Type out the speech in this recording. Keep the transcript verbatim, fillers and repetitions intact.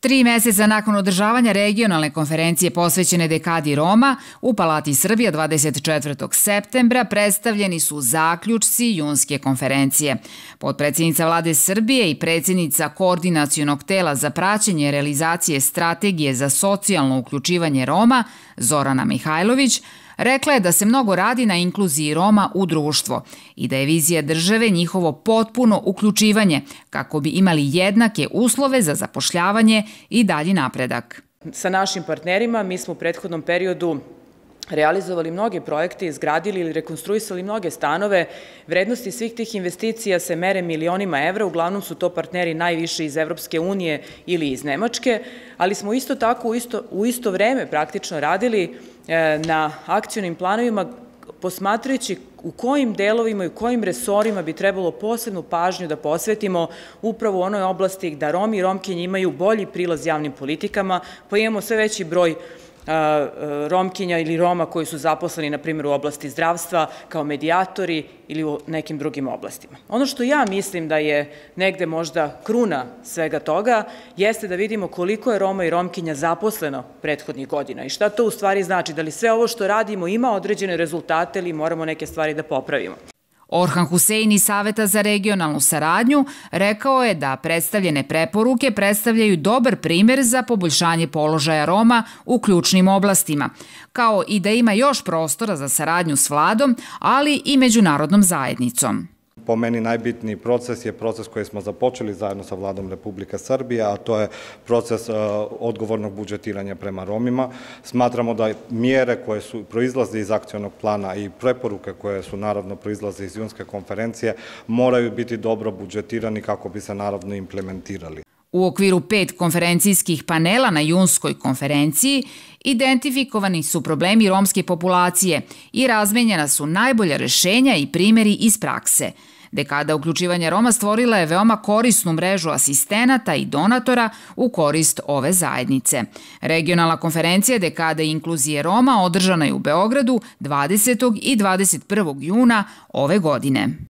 Tri meseca nakon održavanja regionalne konferencije posvećene dekadi Roma, u Palati Srbija dvadeset četvrtog septembra predstavljeni su zaključci junske konferencije. Potpredsjednica Vlade Srbije i predsjednica Koordinacionog tela za praćenje realizacije strategije za socijalno uključivanje Roma, Zorana Mihajlović, rekla je da se mnogo radi na inkluziji Roma u društvo i da je vizija države njihovo potpuno uključivanje kako bi imali jednake uslove za zapošljavanje i dalji napredak. Sa našim partnerima mi smo u prethodnom periodu realizovali mnoge projekte, izgradili ili rekonstruisali mnoge stanove. Vrednosti svih tih investicija se mere milionima evra, uglavnom su to partneri najviše iz Evropske unije ili iz Nemačke, ali smo isto tako u isto, u isto vreme praktično radili na akcionim planovima posmatrajući u kojim delovima i u kojim resorima bi trebalo posebnu pažnju da posvetimo upravo u onoj oblasti da Romi i Romkinje imaju bolji prilaz javnim politikama, pa imamo sve veći broj Romkinja ili Roma koji su zaposleni, na primjer, u oblasti zdravstva, kao medijatori ili u nekim drugim oblastima. Ono što ja mislim da je negde možda kruna svega toga, jeste da vidimo koliko je Roma i Romkinja zaposleno prethodnih godina i šta to u stvari znači, da li sve ovo što radimo ima određene rezultate ili moramo neke stvari da popravimo. Orhan Husein iz Saveta za regionalnu saradnju rekao je da predstavljene preporuke predstavljaju dobar primjer za poboljšanje položaja Roma u ključnim oblastima, kao i da ima još prostora za saradnju s vladom, ali i međunarodnom zajednicom. Po meni najbitniji proces je proces koji smo započeli zajedno sa Vladom Republike Srbije, a to je proces odgovornog budžetiranja prema Romima. Smatramo da mjere koje su proizlaze iz akcionog plana i preporuke koje su naravno proizlaze iz junske konferencije moraju biti dobro budžetirani kako bi se naravno implementirali. U okviru pet konferencijskih panela na junskoj konferenciji identifikovani su problemi romske populacije i razmenjena su najbolja rešenja i primjeri iz prakse. Dekada uključivanja Roma stvorila je veoma korisnu mrežu asistenata i donatora u korist ove zajednice. Regionalna konferencija Dekade inkluzije Roma održana je u Beogradu dvadesetog i dvadeset prvog juna ove godine.